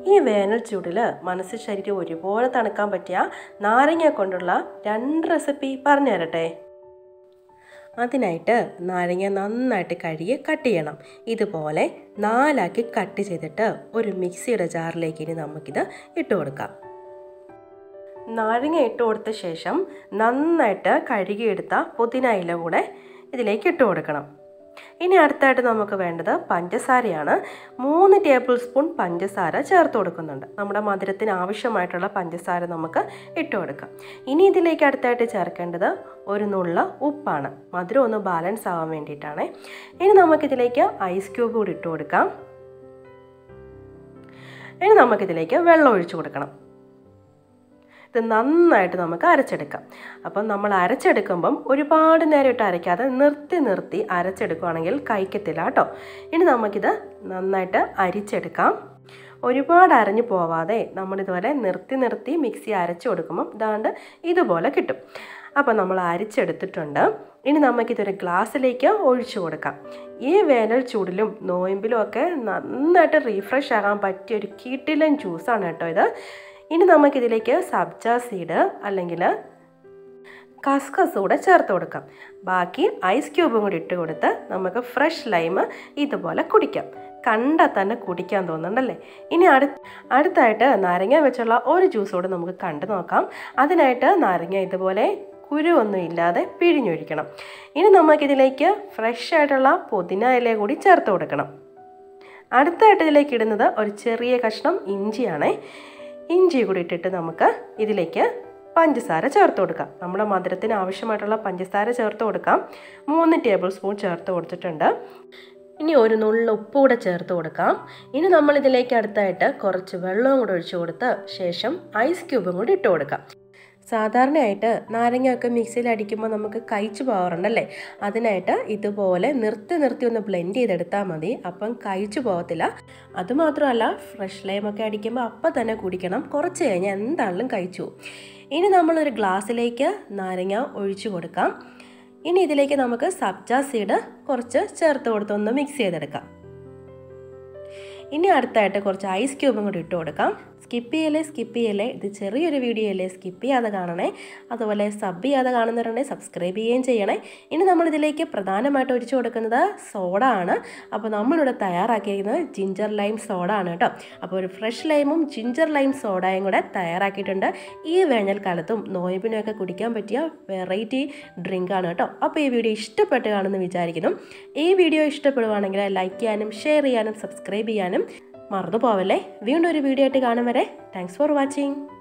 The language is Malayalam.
ഈ വേനൽ ചൂടിൽ മനസ്സ് ശരീരം ഒരുപോലെ തണുക്കാൻ പറ്റിയ നാരങ്ങ കൊണ്ടുള്ള 2 റെസിപ്പി പറഞ്ഞു തരട്ടെ. അതിനായിട്ട് നാരങ്ങ നന്നായിട്ട് കഴുകി കട്ട് ചെയ്യണം. ഇതുപോലെ 4 ആക്കി കട്ട് ചെയ്തിട്ട് ഒരു മിക്സിയുടെ ജാറിലേക്ക് ഇനി നമുക്കിത് ഇട്ട് കൊടുക്കാം. നാരങ്ങ ഇട്ട് കൊടുത്ത ശേഷം നന്നായിട്ട് കഴുകിയെടുത്ത പുതിന ഇല കൂടെ ഇതിലേക്ക് ഇട്ട് കൊടുക്കണം. ഇനി അടുത്തായിട്ട് നമുക്ക് വേണ്ടത് പഞ്ചസാരയാണ്. 3 ടേബിൾ സ്പൂൺ പഞ്ചസാര ചേർത്ത് കൊടുക്കുന്നുണ്ട്. നമ്മുടെ മധുരത്തിന് ആവശ്യമായിട്ടുള്ള പഞ്ചസാര നമുക്ക് ഇട്ട് കൊടുക്കാം. ഇനി ഇതിലേക്ക് അടുത്തായിട്ട് ചേർക്കേണ്ടത് ഒരു നുള്ള ഉപ്പാണ്. മധുരം ഒന്ന് ബാലൻസ് ആവാൻ വേണ്ടിയിട്ടാണ്. ഇനി നമുക്കിതിലേക്ക് ഐസ് ക്യൂബ് കൂടി ഇട്ട് കൊടുക്കാം. ഇനി നമുക്കിതിലേക്ക് വെള്ളം ഒഴിച്ചു കൊടുക്കണം. ഇത് നന്നായിട്ട് നമുക്ക് അരച്ചെടുക്കാം. അപ്പം നമ്മൾ അരച്ചെടുക്കുമ്പം ഒരുപാട് നേരം ഇട്ട് അരയ്ക്കാതെ നിർത്തി അരച്ചെടുക്കുകയാണെങ്കിൽ കഴിക്കത്തില്ല കേട്ടോ. ഇനി നമുക്കിത് നന്നായിട്ട് അരിച്ചെടുക്കാം. ഒരുപാട് അരഞ്ഞു പോവാതെ നമ്മളിതുപോലെ നിർത്തി മിക്സി അരച്ചു കൊടുക്കുമ്പം ഇതാണ്ട് ഇതുപോലെ കിട്ടും. അപ്പോൾ നമ്മൾ അരിച്ചെടുത്തിട്ടുണ്ട്. ഇനി നമുക്കിതൊരു ഗ്ലാസ്സിലേക്ക് ഒഴിച്ചു കൊടുക്കാം. ഈ വേനൽ ചൂടിലും നോയമ്പിലും ഒക്കെ നന്നായിട്ട് റീഫ്രഷ് ആകാൻ പറ്റിയ ഒരു കിടിലൻ ജ്യൂസാണ് കേട്ടോ ഇത്. ഇനി നമുക്കിതിലേക്ക് സബ്ജ സീഡ് അല്ലെങ്കിൽ കസ്കസ് കൂടെ ചേർത്ത് കൊടുക്കാം. ബാക്കി ഐസ് ക്യൂബും കൂടി ഇട്ട് കൊടുത്ത് നമുക്ക് ഫ്രഷ് ലൈം ഇതുപോലെ കുടിക്കാം. കണ്ടാൽ തന്നെ കുടിക്കാൻ തോന്നുന്നുണ്ടല്ലേ. ഇനി അടുത്തായിട്ട് നാരങ്ങ വെച്ചുള്ള ഒരു ജ്യൂസ് കൂടെ നമുക്ക് കണ്ടു നോക്കാം. അതിനായിട്ട് നാരങ്ങ ഇതുപോലെ കുരുവൊന്നും ഇല്ലാതെ പിഴിഞ്ഞൊഴിക്കണം. ഇനി നമുക്കിതിലേക്ക് ഫ്രഷ് ആയിട്ടുള്ള പുതിന ഇല കൂടി ചേർത്ത് കൊടുക്കണം. അടുത്തായിട്ട് ഇതിലേക്ക് ഇടുന്നത് ഒരു ചെറിയ കഷ്ണം ഇഞ്ചിയാണേ. ഇഞ്ചി കൂടി ഇട്ടിട്ട് നമുക്ക് ഇതിലേക്ക് പഞ്ചസാര ചേർത്ത് കൊടുക്കാം. നമ്മുടെ മധുരത്തിന് ആവശ്യമായിട്ടുള്ള പഞ്ചസാര ചേർത്ത് കൊടുക്കാം. 3 ടേബിൾ സ്പൂൺ ചേർത്ത് കൊടുത്തിട്ടുണ്ട്. ഇനി ഒരു നുള്ള ഉപ്പ് കൂടെ ചേർത്ത് കൊടുക്കാം. ഇനി നമ്മളിതിലേക്ക് അടുത്തായിട്ട് കുറച്ച് വെള്ളവും കൂടെ ഒഴിച്ചു കൊടുത്ത് ശേഷം ഐസ് ക്യൂബും കൂടി ഇട്ട് കൊടുക്കാം. സാധാരണയായിട്ട് നാരങ്ങയൊക്കെ മിക്സിയിൽ അടിക്കുമ്പോൾ നമുക്ക് കഴിച്ചു പോകാറുണ്ടല്ലേ. അതിനായിട്ട് ഇതുപോലെ നിർത്തി ഒന്ന് ബ്ലെൻഡ് ചെയ്തെടുത്താൽ മതി. അപ്പം കഴിച്ചു പോകത്തില്ല. അതുമാത്രമല്ല ഫ്രഷ് ലൈമൊക്കെ അടിക്കുമ്പോൾ അപ്പം തന്നെ കുടിക്കണം. കുറച്ച് കഴിഞ്ഞാൽ എന്താണെങ്കിലും കഴിച്ചു പോകും. ഇനി നമ്മളൊരു ഗ്ലാസ്സിലേക്ക് നാരങ്ങ ഒഴിച്ചു കൊടുക്കാം. ഇനി ഇതിലേക്ക് നമുക്ക് സബ്ജ സീഡ് കുറച്ച് ചേർത്ത് കൊടുത്തൊന്ന് മിക്സ് ചെയ്തെടുക്കാം. ഇനി അടുത്തായിട്ട് കുറച്ച് ഐസ് ക്യൂബും കൂടി ഇട്ട് കൊടുക്കാം. സ്കിപ്പ് ചെയ്യല്ലേ. ഇത് ചെറിയൊരു വീഡിയോ അല്ലേ, സ്കിപ്പ് ചെയ്യാതെ കാണണേ. അതുപോലെ സബ് ചെയ്യാതെ കാണുന്നവരുണ്ടെങ്കിൽ സബ്സ്ക്രൈബ് ചെയ്യുകയും ചെയ്യണേ. ഇനി നമ്മളിതിലേക്ക് പ്രധാനമായിട്ട് ഒഴിച്ചു കൊടുക്കുന്നത് സോഡ ആണ്. അപ്പോൾ നമ്മളിവിടെ തയ്യാറാക്കിയിരിക്കുന്നത് ജിഞ്ചർ ലൈം സോഡ ആണ് കേട്ടോ. അപ്പോൾ ഒരു ഫ്രഷ് ലൈമും ജിഞ്ചർ ലൈം സോഡയും കൂടെ തയ്യാറാക്കിയിട്ടുണ്ട്. ഈ വേനൽക്കാലത്തും നോയമ്പിനൊക്കെ കുടിക്കാൻ പറ്റിയ വെറൈറ്റി ഡ്രിങ്കാണ് കേട്ടോ. അപ്പോൾ ഈ വീഡിയോ ഇഷ്ടപ്പെട്ട് കാണുമെന്ന് വിചാരിക്കുന്നു. ഈ വീഡിയോ ഇഷ്ടപ്പെടുവാണെങ്കിൽ ലൈക്ക് ചെയ്യാനും ഷെയർ ചെയ്യാനും സബ്സ്ക്രൈബ് ചെയ്യാനും മറന്നു പോവല്ലേ. വീണ്ടും ഒരു വീഡിയോ ആയിട്ട് കാണും വരെ താങ്ക്സ് ഫോർ വാച്ചിങ്.